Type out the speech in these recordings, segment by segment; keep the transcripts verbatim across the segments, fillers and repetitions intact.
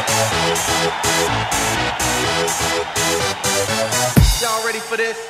Y'all ready for this?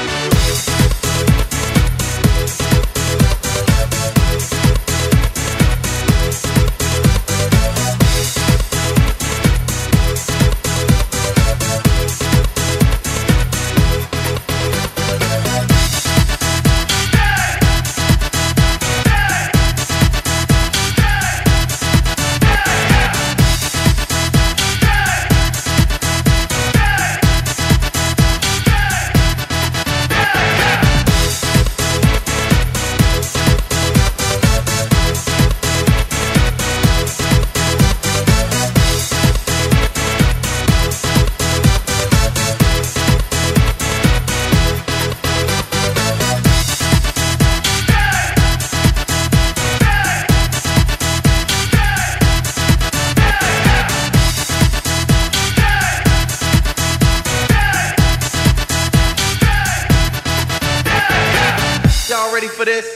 Y'all ready for this?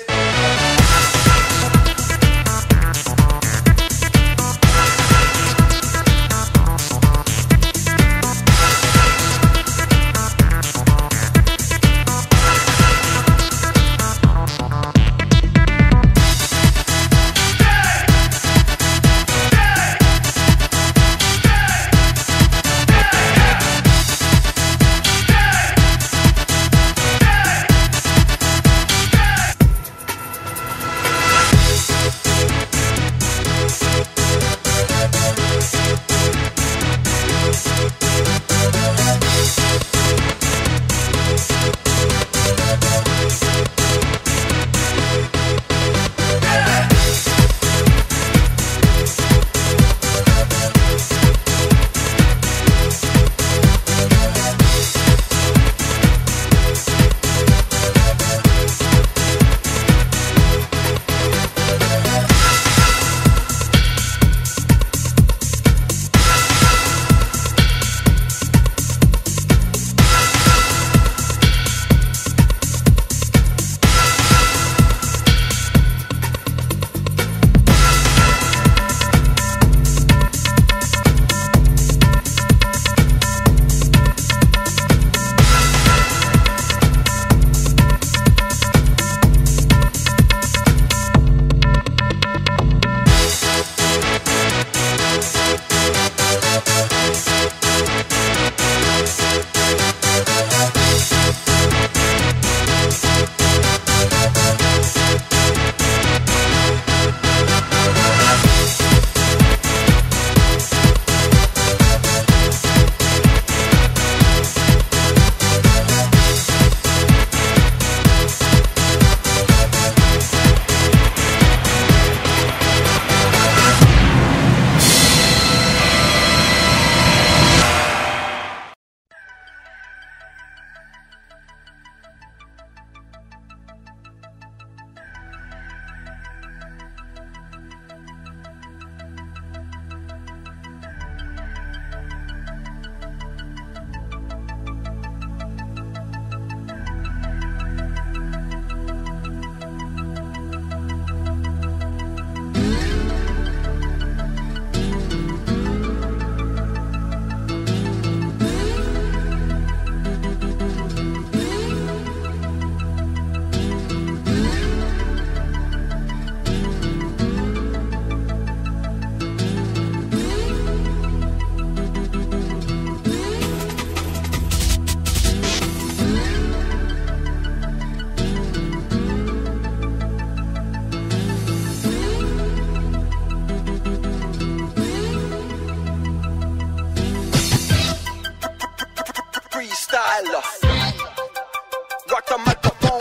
Rock the microphone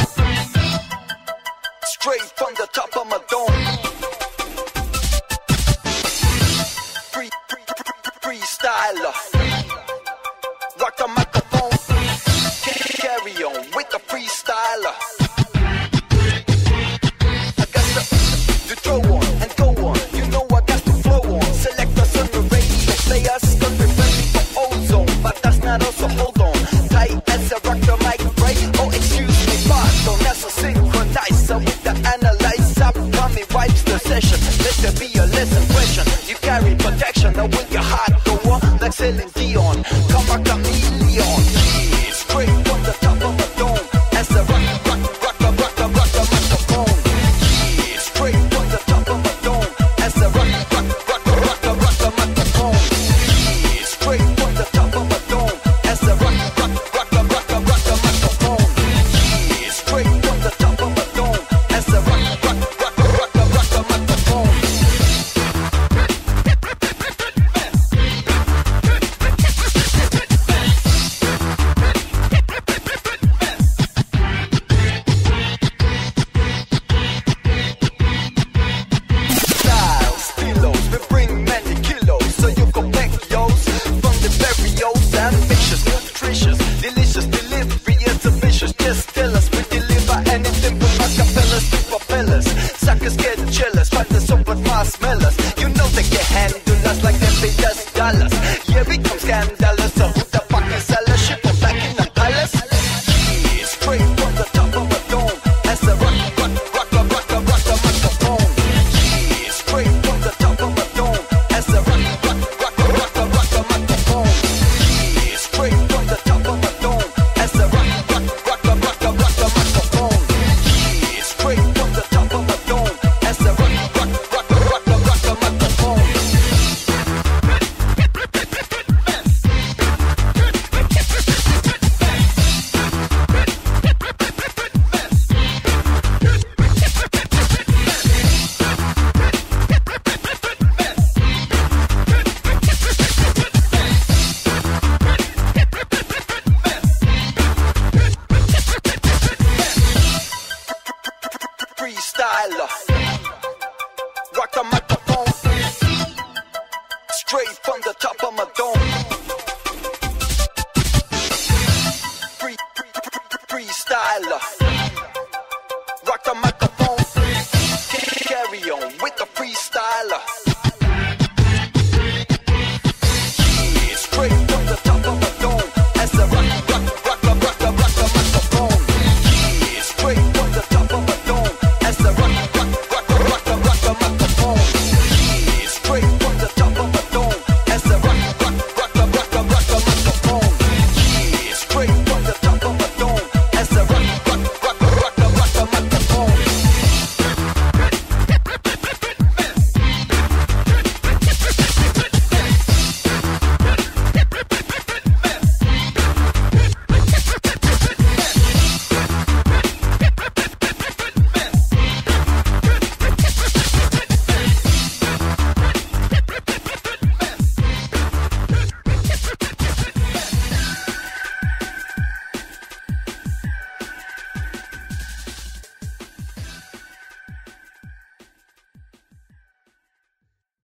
straight from the top of my dome. Free, free, free, freestyler. Rock the microphone. Carry on with the freestyler. I got to, to throw on and go on. You know I got to flow on. Select us on the radio. Play us country friendly for ozone, but that's not us. So hold on. Tight as a rock the mic break. Oh, excuse me, pardon. That's a synchronizer with the analyzer. Mommy wipes the session. Let there be a lesson question. You carry protection. Now with your heart. Celine Dion, come a chameleon. Yeah, straight from the top of a dome, as a rock, rock, rock, rock, rock, rock, rock, microphone. Yeah, straight from the top of a dome, as a rock, rock, rock, rock, rock, rock, microphone. Yeah, straight from the top of a dome, as a rock, rock, rock, rock, rock, rock, microphone. Yeah, straight from the top of a dome, as a rock, rock, rock, rock, rock, rock, microphone. Delicious delivery, it's a vicious. Just tell us, we deliver anything from acapellas to propellers. Suckers get jealous, but the super fast smellers. You know they can handle us like them pay us dollars. Yeah, we come scandalous, so who the fuck is seller? Ship them back in the palace. Yeah, straight from the top of a dome, as a rock, rock, rock, rock, rock, rock, rock, microphone. Yeah, straight from the top of a dome, as a rock, rock, rock, rock, rock, rock, microphone. Yeah, straight from the top of a dome, as a rock, rock, rock, rock, rock, rock, rock, microphone. Yeah, straight from the top of a dome, as a rock, rock, rock, rock, rock, rock, microphone. Freestyler, rock the microphone, straight from the top of my dome.